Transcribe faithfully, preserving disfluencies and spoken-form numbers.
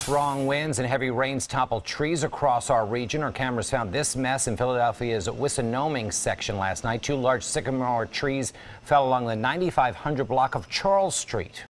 Strong winds and heavy rains toppled trees across our region. Our cameras found this mess in Philadelphia's Wissinoming section last night. Two large sycamore trees fell along the ninety-five hundred block of Charles Street.